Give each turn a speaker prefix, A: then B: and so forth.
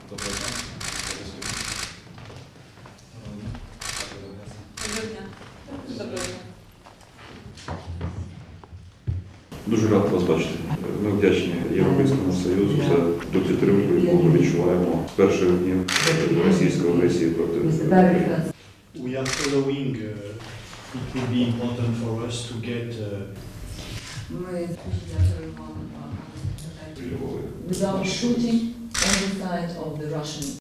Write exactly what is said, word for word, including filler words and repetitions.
A: Доброго дня.
B: Доброго дня. Доброго дня.
C: Дуже рад вас бачити. Ми вдячні Європейському Союзу за ту підтримку, яку ми відчуваємо з перших днів російської агресії проти України.
D: We are following, uh, it will be important for us to get uh,
B: Ми
C: Львові.
B: without shooting on the side of the Russian